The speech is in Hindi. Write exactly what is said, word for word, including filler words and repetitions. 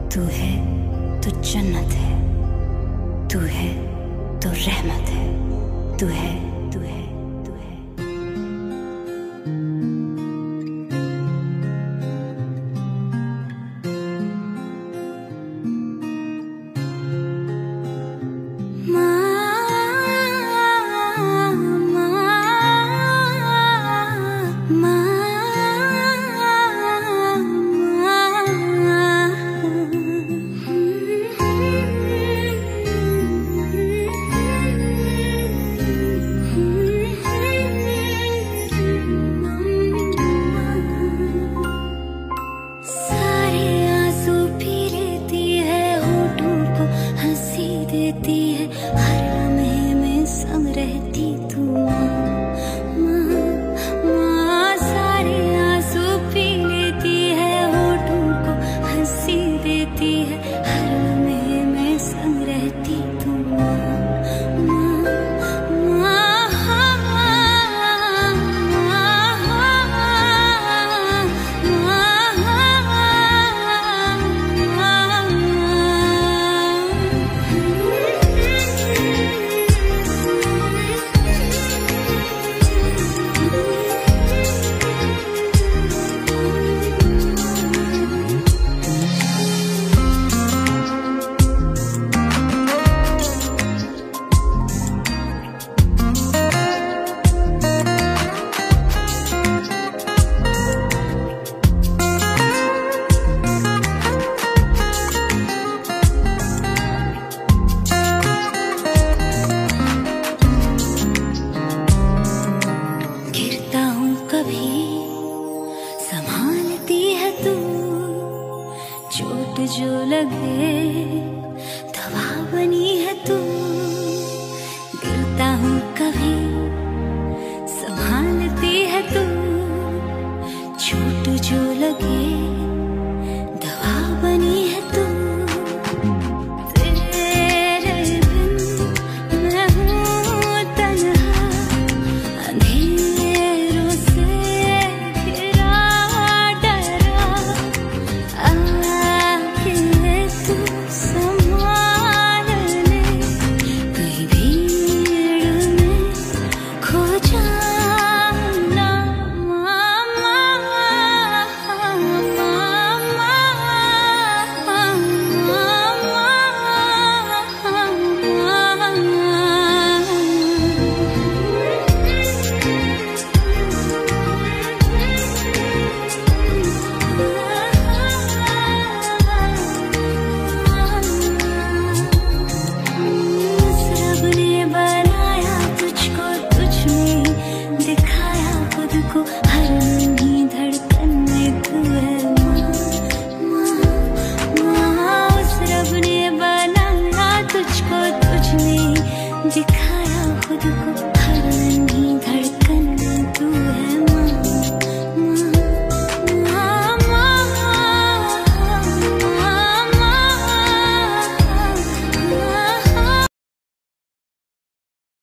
तू है तो जन्नत है, तू है तो रहमत है, तू है तू है तू है। देती है हर लम्हे में संग रहती तू माँ, माँ सारे आंसू पी लेती है, होठों को हंसी देती है, हर लम्हे में संग रहती तू माँ, माँ, संभालती है तू, चोट जो लगे दवा बनी है तू।